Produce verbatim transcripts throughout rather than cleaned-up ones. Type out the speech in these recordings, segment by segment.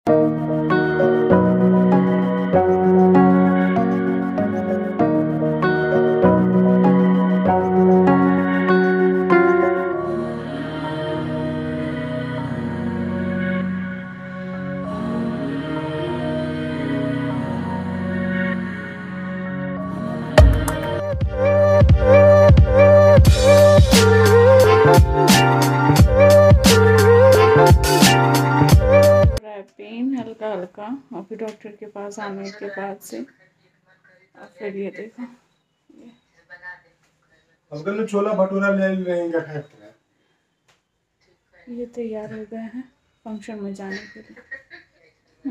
Pen हल्का हल्का, और फिर डॉक्टर के पास आने के बाद से और फिर ये देखो अब छोला भटूरा ले लेंगे खाते हैं। ये तैयार हो गए हैं फंक्शन में जाने के लिए।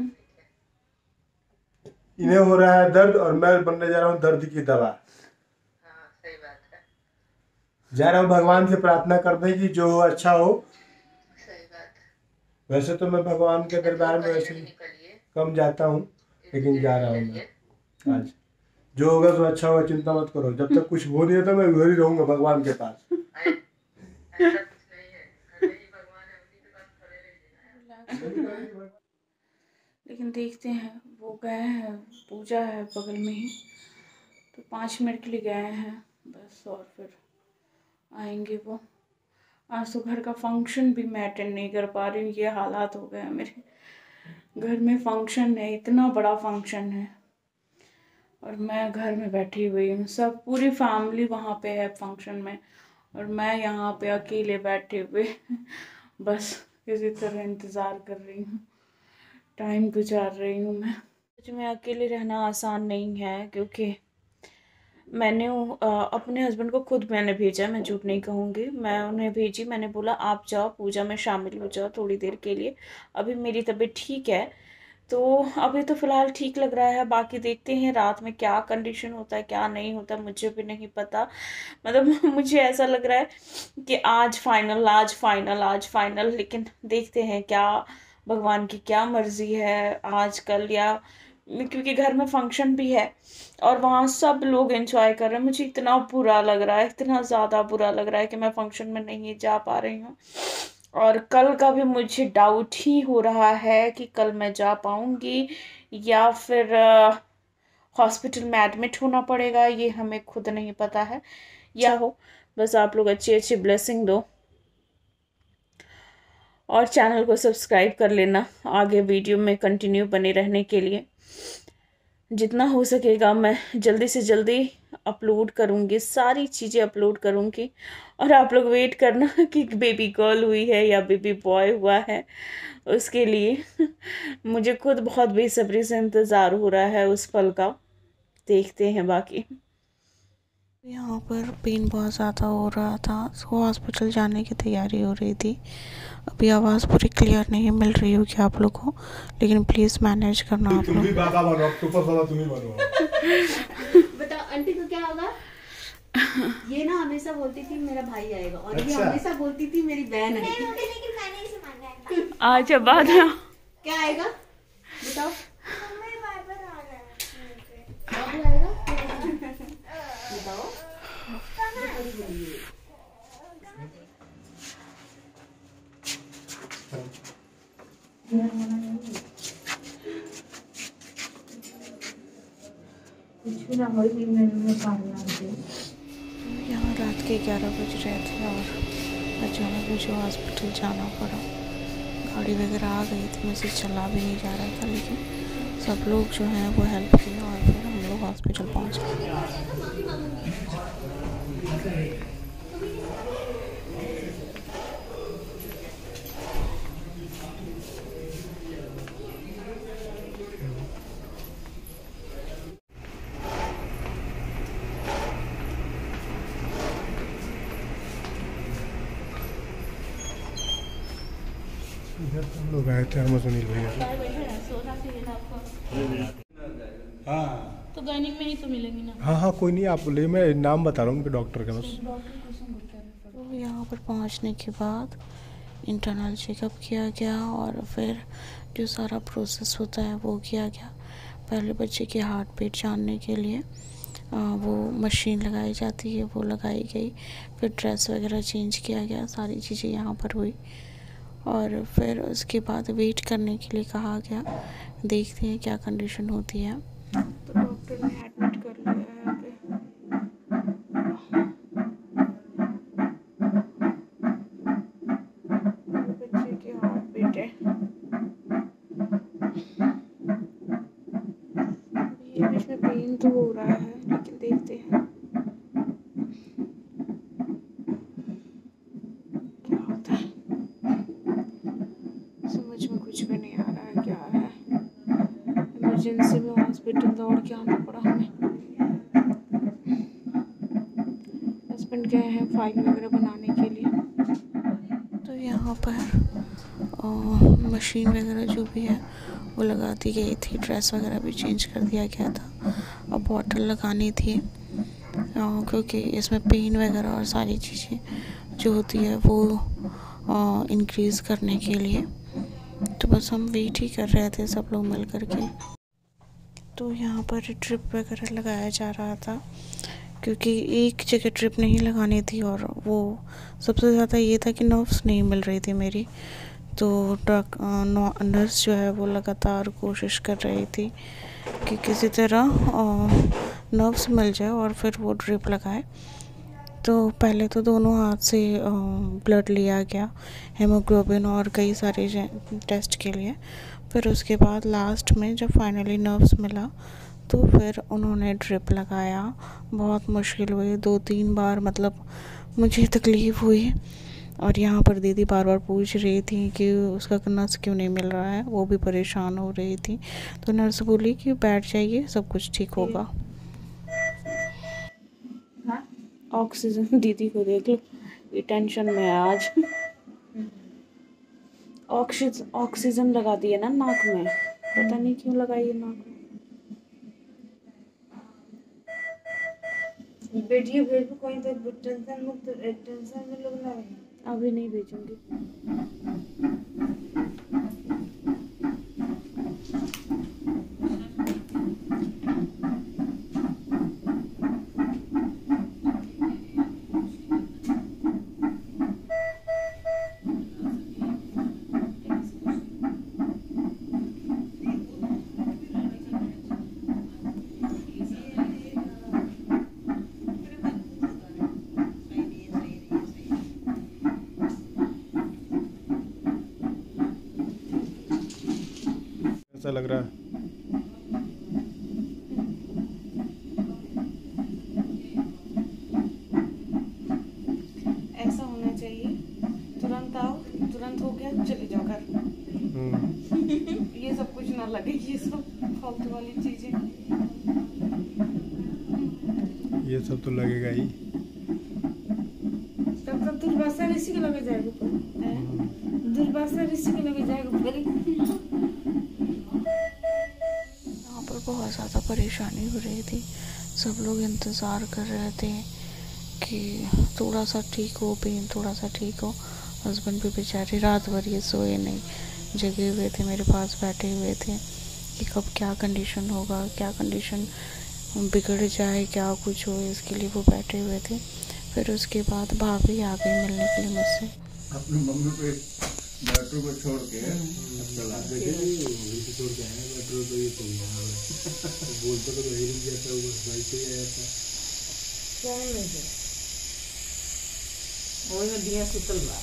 इन्हें हो रहा है दर्द और मैं बनने जा रहा हूँ दर्द की दवा। हाँ, सही बात है। जा रहा हूँ भगवान से प्रार्थना करने की जो हो अच्छा हो। सही बात है। वैसे तो मैं भगवान के दरबार में वैसे कम जाता हूँ, लेकिन जा रहा हूँ मैं आज। जो होगा तो अच्छा होगा, चिंता मत करो। जब तक कुछ हो नहीं होता मैं उधर ही रहूंगा भगवान के पास। लेकिन देखते हैं, वो गए हैं, पूजा है बगल में ही, तो पाँच मिनट के लिए गए हैं बस, और फिर आएंगे वो। आज तो घर का फंक्शन भी मैं अटेंड नहीं कर पा रही हूँ, ये हालात हो गए हैं मेरे। घर में फंक्शन है, इतना बड़ा फंक्शन है, और मैं घर में बैठी हुई हूँ। सब पूरी फैमिली वहाँ पे है फंक्शन में, और मैं यहाँ पे अकेले बैठे हुए बस किसी तरह इंतज़ार कर रही हूँ, टाइम गुजार रही हूँ मैं। सच में अकेले रहना आसान नहीं है, क्योंकि मैंने अपने हस्बैंड को खुद मैंने भेजा, मैं झूठ नहीं कहूँगी, मैं उन्हें भेजी। मैंने बोला आप जाओ पूजा में शामिल हो जाओ थोड़ी देर के लिए, अभी मेरी तबीयत ठीक है। तो अभी तो फ़िलहाल ठीक लग रहा है, बाकी देखते हैं रात में क्या कंडीशन होता है क्या नहीं होता, मुझे भी नहीं पता। मतलब मुझे ऐसा लग रहा है कि आज फाइनल आज फाइनल आज फाइनल, लेकिन देखते हैं क्या भगवान की क्या मर्ज़ी है आज कल, या क्योंकि घर में फंक्शन भी है और वहाँ सब लोग एंजॉय कर रहे हैं। मुझे इतना बुरा लग रहा है, इतना ज़्यादा बुरा लग रहा है कि मैं फंक्शन में नहीं जा पा रही हूँ। और कल का भी मुझे डाउट ही हो रहा है कि कल मैं जा पाऊँगी या फिर हॉस्पिटल में एडमिट होना पड़ेगा, ये हमें खुद नहीं पता है। या हो, बस आप लोग अच्छी अच्छी ब्लेसिंग दो और चैनल को सब्सक्राइब कर लेना आगे वीडियो में कंटिन्यू बने रहने के लिए। जितना हो सकेगा मैं जल्दी से जल्दी अपलोड करूँगी, सारी चीज़ें अपलोड करूँगी, और आप लोग वेट करना कि बेबी गर्ल हुई है या बेबी बॉय हुआ है उसके लिए। मुझे खुद बहुत बेसब्री से इंतज़ार हो रहा है उस पल का, देखते हैं बाकी। यहाँ पर पेन बहुत ज़्यादा हो रहा था, सो हॉस्पिटल जाने की तैयारी हो रही थी। अभी आवाज़ पूरी क्लियर नहीं मिल रही होगी आप लोगों को, लेकिन प्लीज़ मैनेज करना आप लोग। बताओ आंटी को क्या होगा? ये ना हमेशा बोलती थी मेरा भाई आएगा, और ये हमेशा बोलती थी मेरी बहन आएगी। आज बाद क्या आएगा बताओ? बाबू आएगा बताओ। यहाँ रात के ग्यारह बज रहे थे और अचानक मुझे हॉस्पिटल जाना पड़ा। गाड़ी वगैरह आ गई थी, मुझसे चला भी नहीं जा रहा था, लेकिन सब लोग जो हैं वो हेल्प किए और फिर हम लोग हॉस्पिटल पहुँच गए। इधर हम लोग आए थे, हम सुनील भैया। हाँ तो गायनिक में ही तो मिलेंगी ना। हाँ हाँ कोई नहीं, आप ले, मैं नाम बता रहा हूँ उनके डॉक्टर का बस। तो यहाँ पर पहुँचने के बाद इंटरनल चेकअप किया गया और फिर जो सारा प्रोसेस होता है वो किया गया। पहले बच्चे की हार्ट बीट जानने के लिए आ, वो मशीन लगाई जाती है, वो लगाई गई। फिर ड्रेस वगैरह चेंज किया गया, सारी चीज़ें यहाँ पर हुई और फिर उसके बाद वेट करने के लिए कहा गया। देखते हैं क्या कंडीशन होती है। तो डॉक्टर ने एडमिट कर लिया है यहाँ पे। बच्चे की हार्ट बीट है। ये बीच में पेन तो हो रहा है, लेकिन देखते हैं क्या होता है। समझ में कुछ भी नहीं आ रहा है क्या है। इमरजेंसी में हॉस्पिटल दौड़ के आना पड़ा हमें। हस्बैंड गए हैं फाइल वगैरह बनाने के लिए। तो यहाँ पर मशीन वगैरह जो भी है वो लगा दी गई थी। ड्रेस वगैरह भी चेंज कर दिया गया था। अब बॉटल लगानी थी क्योंकि इसमें पेन वगैरह और सारी चीज़ें जो होती है वो इंक्रीज़ करने के लिए। तो बस हम वेट ही कर रहे थे सब लोग मिल कर के। तो यहाँ पर ड्रिप वगैरह लगाया जा रहा था क्योंकि एक जगह ड्रिप नहीं लगानी थी और वो सबसे ज़्यादा ये था कि नर्व्स नहीं मिल रही थी मेरी। तो डॉक नर्स जो है वो लगातार कोशिश कर रही थी कि किसी तरह नर्व्स मिल जाए और फिर वो ड्रिप लगाए। तो पहले तो दोनों हाथ से ब्लड लिया गया, हेमोग्लोबिन और कई सारे टेस्ट के लिए। फिर उसके बाद लास्ट में जब फाइनली नर्व्स मिला तो फिर उन्होंने ड्रिप लगाया। बहुत मुश्किल हुई, दो तीन बार मतलब मुझे तकलीफ़ हुई। और यहाँ पर दीदी बार बार पूछ रही थी कि उसका नस क्यों नहीं मिल रहा है, वो भी परेशान हो रही थी। तो नर्स बोली कि बैठ जाइए, सब कुछ ठीक होगा। ऑक्सीजन दीदी को देख लो, ये टेंशन में है आज। ऑक्सीजन ऑक्सीजन लगा दिया ना नाक में, पता नहीं क्यों लगाई है नाक में। बेटियों भेज कोई तो टेंशन मुक्त टेंशन में लोग ना रहे। अभी नहीं भेजूंगी। कैसा लग रहा है? ऐसा होना चाहिए, तुरंत आओ, तुरंत हो गया, चले जाओ घर। ये सब कुछ ना लगे, ये सब फालतू वाली चीजें। ये सब तो लगेगा ही। तब तक दुर्वासा ऋषि के लगे जाएगा ऊपर। दुर्वासा ऋषि के लगे जाएगा ऊपर। यहाँ पर बहुत ज़्यादा परेशानी हो रही थी। सब लोग इंतज़ार कर रहे थे कि थोड़ा सा ठीक हो, पेन थोड़ा सा ठीक हो। हस्बैंड भी बेचारे रात भर ये सोए नहीं, जगे हुए थे, मेरे पास बैठे हुए थे कि कब क्या कंडीशन होगा, क्या कंडीशन बिगड़ जाए, क्या कुछ हो, इसके लिए वो बैठे हुए थे। फिर उसके बाद भाभी आ गई मिलने के लिए मुझसे। अपनी मम्मी को मेट्रो को छोड़ के चला छोड़ के आया मेट्रो तो ये बोलता तो वही रुक जाता है, बाइक से आया था। कौन ले गया? वही में दिया सुतल बा।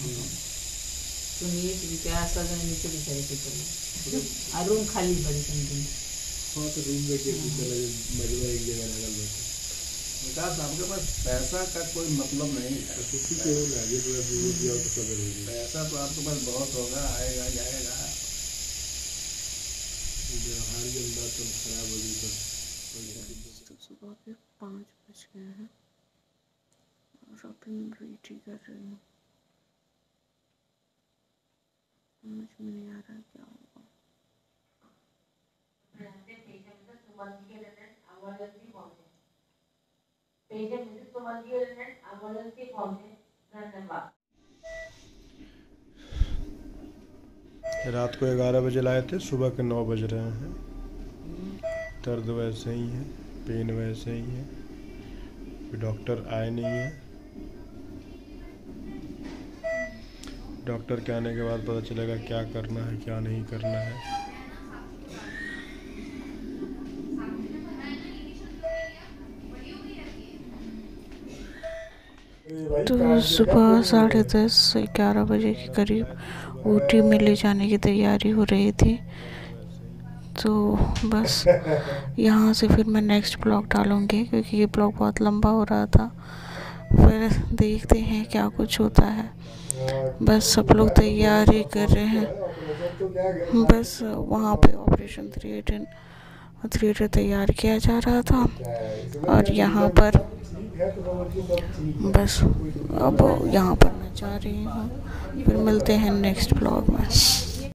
सुनिए कि क्या सजन नीचे बिचारे सुतल बा। आ रूम खाली बड़ी समझी। हाँ तो रूम में के चला मजबूर एक जगह लगल बैठा। विकास आपके पास पैसा का कोई मतलब नहीं है। कुछ तो आगे पूरा दूर दिया तो सब रहेगी। पैसा तो आपके पास बहुत होगा, आएगा जाएगा। व्यवहार की बात तो खराब हो गई तो। तो सुबह के पाँच बज गए हैं और अभी मैं रेडी कर रही हूँ। समझ में नहीं आ रहा क्या होगा। रात को ग्यारह बजे लाए थे, सुबह के नौ बज रहे हैं। दर्द वैसे ही है, पेन वैसे ही है, डॉक्टर आए नहीं है। डॉक्टर के आने के बाद पता चलेगा क्या करना है क्या नहीं करना है। तो सुबह साढ़े दस ग्यारह बजे के करीब ऊटी में ले जाने की तैयारी हो रही थी। तो बस यहाँ से फिर मैं नेक्स्ट ब्लॉग डालूँगी क्योंकि ये ब्लॉग बहुत लंबा हो रहा था। फिर देखते हैं क्या कुछ होता है। बस सब लोग तैयारी कर रहे हैं। बस वहाँ पे ऑपरेशन थिएटर थिएटर तैयार किया जा रहा था और यहाँ पर बस अब यहाँ पर मैं जा रही हूँ। फिर मिलते हैं नेक्स्ट ब्लॉग में।